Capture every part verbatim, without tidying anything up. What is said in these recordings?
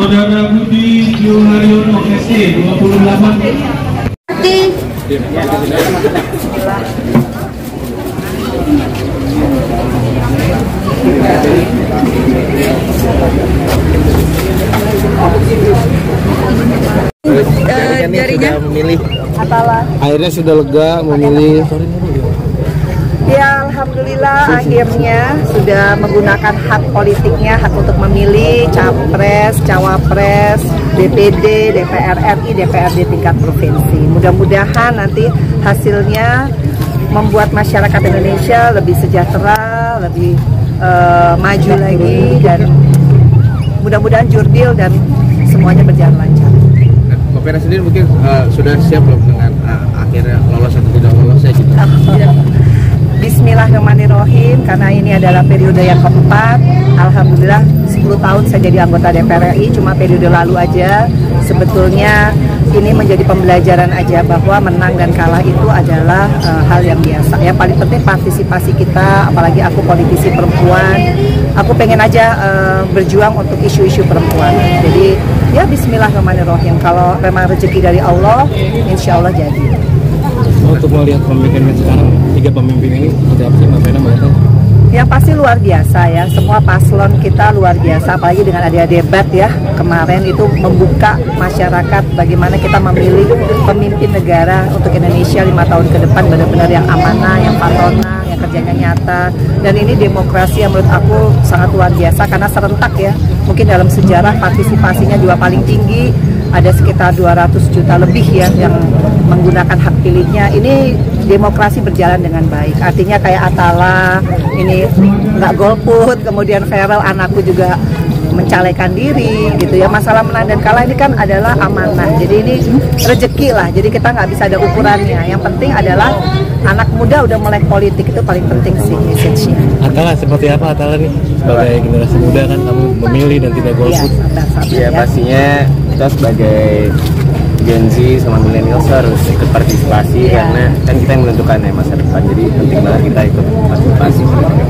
Saudara Budi Juharyono S D dua puluh delapan. Uh, jarinya memilih Atala. akhirnya sudah lega memilih. Ya, alhamdulillah akhirnya sudah menggunakan hak politiknya, hak untuk memilih capres, cawapres, D P D, D P R R I, D P R D tingkat provinsi. Mudah-mudahan nanti hasilnya membuat masyarakat Indonesia lebih sejahtera, lebih uh, maju lagi, dan mudah-mudahan jurdil dan semuanya berjalan lancar. Mbak Vera sendiri mungkin uh, sudah siap belum dengan uh, akhirnya lolos atau tidak lolosnya gitu? Bismillahirrahmanirrahim, karena ini adalah periode yang keempat. Alhamdulillah sepuluh tahun saya jadi anggota D P R R I, cuma periode lalu aja. Sebetulnya ini menjadi pembelajaran aja bahwa menang dan kalah itu adalah uh, hal yang biasa. Yang paling penting partisipasi kita, apalagi aku politisi perempuan. Aku pengen aja uh, berjuang untuk isu-isu perempuan. Jadi ya Bismillahirrahmanirrahim, kalau memang rezeki dari Allah, insya Allah jadi. Untuk melihat pemimpinan sekarang, tiga pemimpin ini seperti apa sih Mbak Vera, Mbak Eta? Yang pasti luar biasa ya, semua paslon kita luar biasa, apalagi dengan ada debat ya kemarin, itu membuka masyarakat bagaimana kita memilih pemimpin negara untuk Indonesia lima tahun ke depan, benar-benar yang amanah, yang patona, yang kerjanya nyata. Dan ini demokrasi yang menurut aku sangat luar biasa karena serentak ya, mungkin dalam sejarah partisipasinya juga paling tinggi, ada sekitar dua ratus juta lebih ya yang menggunakan hak pilihnya. Ini demokrasi berjalan dengan baik, artinya kayak Atala ini nggak golput, kemudian Feral anakku juga mencalekan diri gitu ya. Masalah menang dan kalah ini kan adalah amanah, jadi ini rezeki lah, jadi kita nggak bisa ada ukurannya. Yang penting adalah anak muda udah mulai politik, itu paling penting sih message-nya. Atala seperti apa Atala nih sebagai generasi muda, kan kamu memilih dan tidak golput? Ya, ya pastinya kita sebagai Gen Z sama milenial harus ikut partisipasi, yeah. Karena kan kita yang menentukan ya masa depan, jadi penting banget kita ikut partisipasi.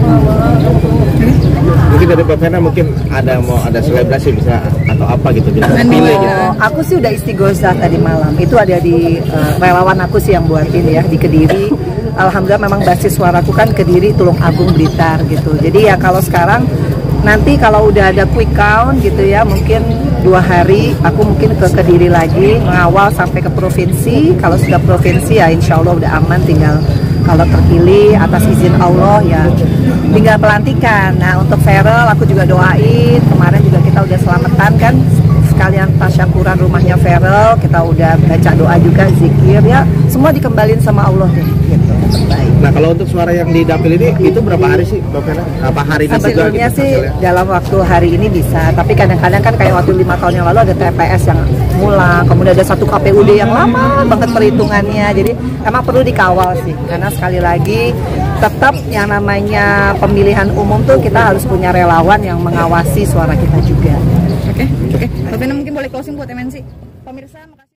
Mungkin dari Mbak Vera mungkin ada mau ada selebrasi bisa atau apa gitu bisa pilih gitu. Aku sih udah istighosah tadi malam, itu ada di uh, relawan aku sih yang buatin ya di Kediri. Alhamdulillah memang basis suaraku kan Kediri, Tulung Agung, Blitar gitu. Jadi ya kalau sekarang nanti kalau udah ada quick count gitu ya, mungkin dua hari aku mungkin ke Kediri lagi mengawal sampai ke provinsi. Kalau sudah provinsi ya insya Allah udah aman, tinggal kalau terpilih atas izin Allah ya tinggal pelantikan. Nah untuk Feral aku juga doain, kemarin juga kita udah selamatan kan sekalian tasyakuran rumahnya Feral, kita udah baca doa juga, zikir ya, semua dikembalin sama Allah deh gitu. Terbaik. Nah kalau untuk suara yang di dapil ini itu berapa hari sih Mbak Vera? Apa hari ini sebetulnya gitu, sih hasilnya? Dalam waktu hari ini bisa, tapi kadang-kadang kan kayak waktu lima tahun yang lalu ada T P S yang ngulang, kemudian ada satu K P U D yang lama banget perhitungannya, jadi emang perlu dikawal sih, karena sekali lagi tetap yang namanya pemilihan umum tuh kita harus punya relawan yang mengawasi suara kita juga. Oke, oke. Mbak Vera mungkin boleh closing buat M N C. Pemirsa